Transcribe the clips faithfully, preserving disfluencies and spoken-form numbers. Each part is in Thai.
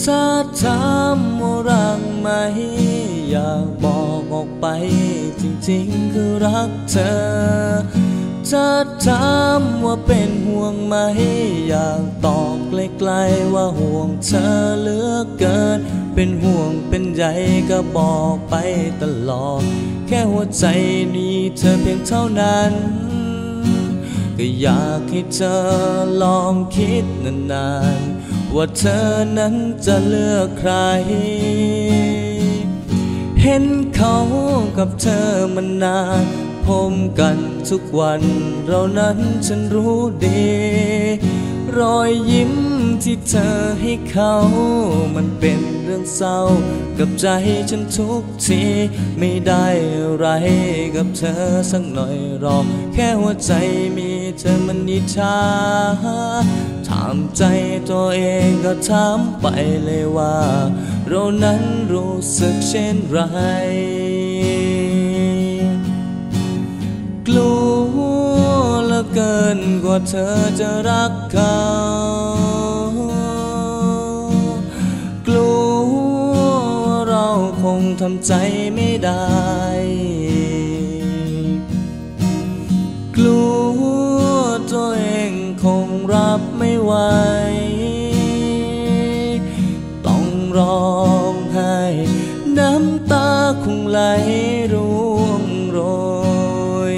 ถ้าถามว่ารักไหมอยากบอกออกไปจริงๆคือรักเธอถ้าถามว่าเป็นห่วงไหมอยากตอบใกล้ๆว่าห่วงเธอเหลือเกินเป็นห่วงเป็นใยก็บอกไปตลอดแค่หัวใจนี้เธอเพียงเท่านั้นก็อยากให้เธอลองคิดนานๆว่าเธอนั้นจะเลือกใครเห็นเขากับเธอมานานพบกันทุกวันเรานั้นฉันรู้ดีรอยยิ้มที่เธอให้เขามันเป็นเรื่องเศร้ากับใจฉันทุกทีไม่ได้อะไรกับเธอสักหน่อยหรอกแค่หัวใจมีเธอมันอิจฉาถามใจตัวเองก็ถามไปเลยว่าเรานั้นรู้สึกเช่นไรกลัวเหลือเกินกว่าเธอจะรักเขากลัวว่าเราคงทำใจไม่ได้กลัวตัวเองคงรับไม่ไหวต้องร้องไห้น้ำตาคงไหลร่วงโรย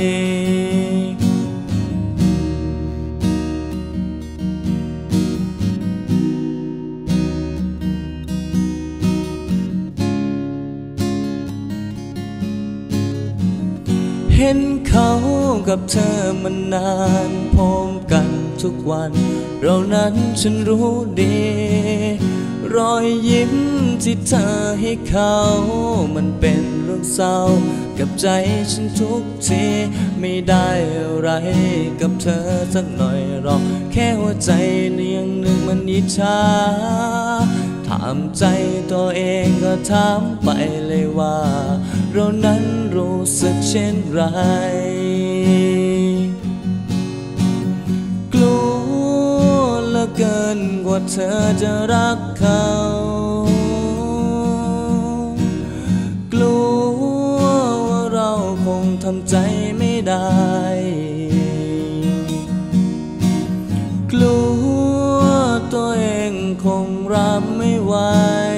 เห็นเขากับเธอมานานพบกันทุกวันเรานั้นฉันรู้ดีรอยยิ้มที่เธอให้เขามันเป็นเรื่องเศร้ากับใจฉันทุกทีไม่ได้อะไรกับเธอสักหน่อยหรอกแค่หัวใจเนียงหนึ่งมันอิจฉาถามใจตัวเองก็ถามไปเลยว่าเรานั้นรู้สึกเช่นไรกลัวเหลือเกินกว่าเธอจะรักเขากลัวว่าเราคงทำใจไม่ได้กลัวตัวเองคงรับไม่ไหว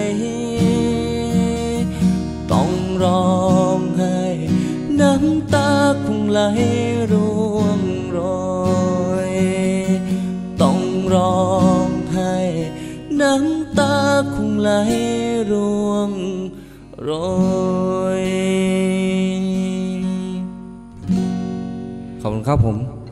ต้องร้องไห้น้ำตาคงไหลร่วงโรยต้องร้องไห้น้ำตาคงไหลร่วงโรยขอบคุณครับผม